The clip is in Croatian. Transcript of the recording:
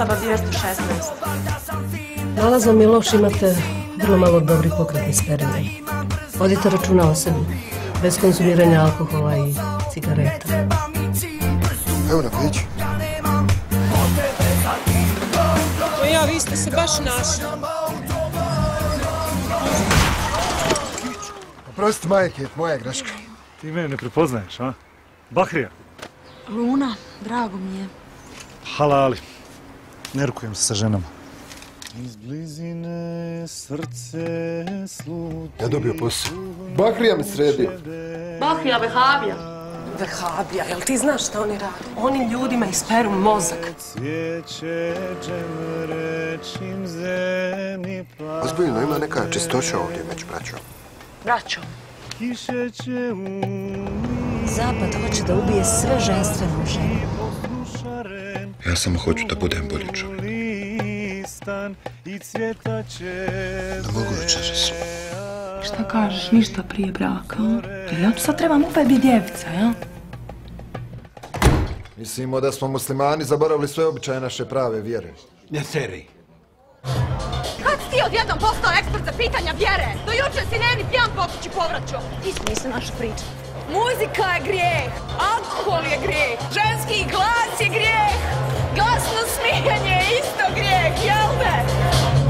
Zastava 216. Nalazom Miloš imate vrlo malo dobrih pokretnih sperina. Vodite računa o sebi, bez konzumiranja alkohola i cigareta. Evo na piću. Ja, vi ste se baš našli. Oprosti, majke, moja greška. Ti mene ne prepoznaješ, a? Bahrija. Luna, drago mi je. Halali. Ne rukujem se sa ženama. Iz blizine srce sluti... Ja dobio posao. Bahrija me sredio. Bahrija, Vehabija. Vehabija, jel ti znaš šta oni rade? Oni ljudima isperu mozak. Ozbiljno, ima neka čistoća ovdje među braćom. Braćo. Zapad hoće da ubije sve ženstvene u ženi. Ja samo hoću da budem bolji čovjek. Da mogu večeras. Šta kažeš, ništa prije braka, a? Jel ja tu sad trebam opet biti djevica, ja? Mislimo da smo muslimani zaboravili sve običaje naše prave vjere. Ne seri. Kad si ti odjednom postao ekspert za pitanja vjere? Do jučer si nervni pijan po kući povraćao. Ti naša priča. Muzika je grijeh, alkohol je grijeh, ženski glas je grijeh, glasno smijanje je isto grijeh, jel' ne?